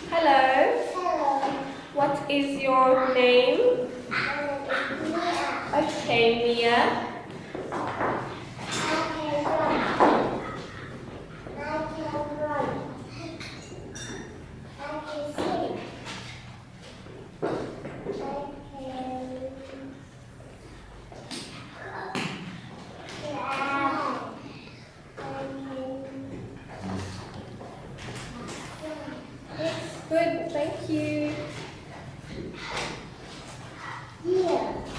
Hello. Hello. What is your name? Mia. Okay, Mia. Good, thank you. Yeah.